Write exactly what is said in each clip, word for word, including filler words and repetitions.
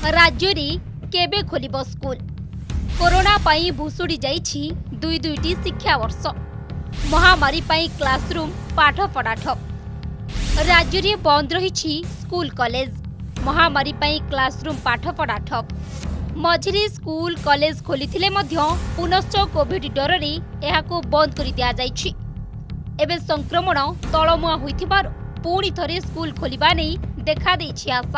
राज्य में केबे खोलिबो स्कूल। कोरोना पाई भुसुड़ी जाइछि दुई दुईटी शिक्षा वर्ष। महामारी पाई क्लासरूम पाठ पढ़ा ठप। राज्य में बंद रही स्कूल कॉलेज। महामारी पाई क्लासरूम पाठ पढ़ा ठप। मझिरे स्कूल कॉलेज खोलिथिले मध्य पुनश्च कोविड डर रे एहाको बंद कर दिया जाइछि। एबे संक्रमण तलमुआ होइथिबार पुणी थरे स्कूल खोलिबा नै देखा देछि आशा।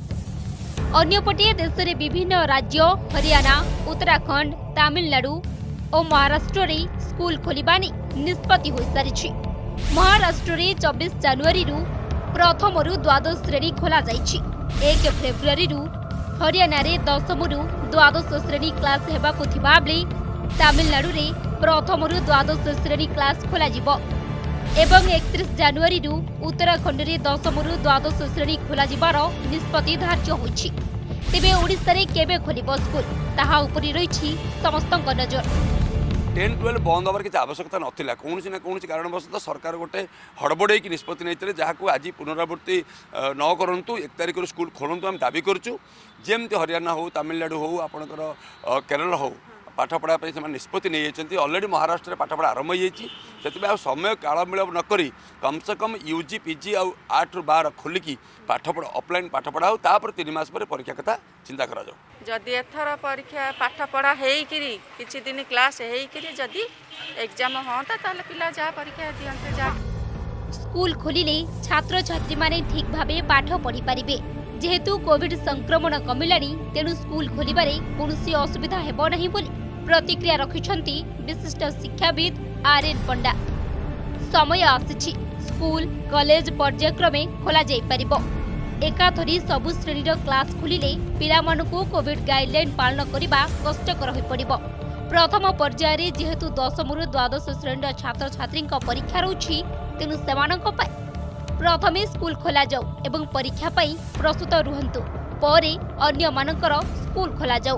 अन्यपटे देश में विभिन्न राज्य हरियाणा, उत्तराखंड, तमिलनाडु और महाराष्ट्र रे स्कूल खोलिबा नै निष्पत्ति होई सारिछि। महाराष्ट्र रे चौबीस जनवरी रु प्रथम रु द्वादश श्रेणी खोला जाइछि। एक फेब्रुआरी रु हरियाणा रे दशम रु द्वादश श्रेणी क्लास हेबाकु थिबा बेले तमिलनाडु रे प्रथम रु द्वादश श्रेणी क्लास खोला जिवो एवं एकतीस जनवरी रु उत्तराखंड रे दशम रु द्वादश श्रेणी खोला जिबार निष्पत्ति धार्य होइछि। तेबे ओडिसा रे केबे खोलिबो स्कूल ताहा उपरि रहिछि समस्तक नजर। टेन ट्वेल्व बंद हबार किसी आवश्यकता नाला कौन ना कौन कारणवश सरकार गोटे हड़बड़े की निष्पत्ति नहीं जहाँ आज पुनरावृत्ति न करूँ एक तारिख स्कूल खोलतु आम दाबी करूँ। जमती हरियाणा हो, तमिलनाडु हो, आपणकर केरल हो पाठ पढ़ा से निष्पत्ति नहीं जाती। अलरेडी महाराष्ट्र में पाठपढ़ा आरंभ हो समय काल मिलाप नक कम से कम यूजी पीजी आठ रु बार खोलिकी पाठ पढ़ा ऑफलाइन पाठ पढ़ा हो तापर तीन मास पर परीक्षा कथा चिंता करा जाओ। जदि एथर परीक्षा पाठ पढ़ा हेकरी किछि दिन क्लास हेकरी जदि एग्जाम होता ताले पिला जा परीक्षा दियंते जा। स्कूल खोलिले छात्र छात्री माने ठीक भाबे पाठ पढ़ी परिबे। जेहेतु कोविड संक्रमण कमिलानी तेणु स्कूल खोलिबारे कोनोसी असुविधा हेबो नहीं बोली प्रतिक्रिया रखिछंती विशिष्ट शिक्षाविद आर एन पंडा। समय आसिछि स्कूल कॉलेज पर्यायक्रमे खोला जाई परिबो। एकाथरी सबु श्रेणीर क्लास खोलिले पिलामानकु कोविड गाइडलाइन पालन करिबा कष्टकर होई पड़िबो। प्रथम पर्याय रे जेहेतु दशम रु द्वादश श्रेणीर छात्र छात्रीक परीक्षा रहउछि तेणु सेमानक पाई प्रथमे स्कूल खोला जाऊ एवं परीक्षा पाई प्रस्तुत रुहंतु परे अन्य मानकर स्कूल खोला जाऊ।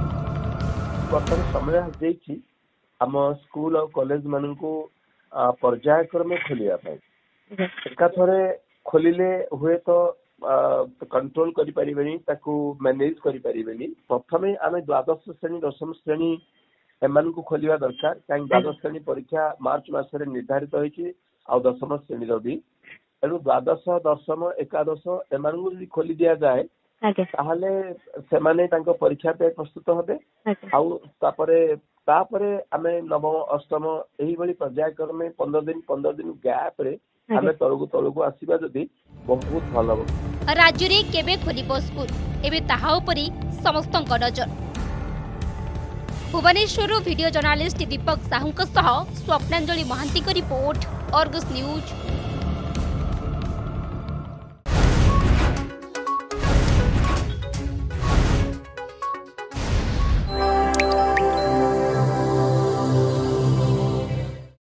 वर्तमान समय जेछि हम स्कूल और कॉलेज मानकु पर्यायक्रमे खोलिया पाई एकाथरे खोलिले हुए तो कंट्रोल करि परिबेनी ताकू मैनेज करि परिबेनी। प्रथमे आमे द्वादश श्रेणी दशम श्रेणी एमानकु खोलिया दरकार काई द्वादश श्रेणी परीक्षा मार्च मासरे निर्धारित होइछि आ दशम श्रेणी रो भी एनु द्वादश दशम एकादश एमानकु जदि खोली दिया जाए ताहले सेमाने तांको परीक्षा पे प्रस्तुत होबे आउ तापरे तापरे आमे नवम अष्टम एही बली पर्यायक्रमे पंद्रह दिन पंद्रह दिन गैप रे आमे तळगु तळगु आसीबा जदि बहुत भलो। राज्य रे केबे खोलिबो स्कूल एबे ताहा उपरि समस्तक नजर। भुवनेश्वर वीडियो जर्नलिस्ट दीपक साहू सह स्वप्नांजलि महांती को रिपोर्ट, अर्गस न्यूज।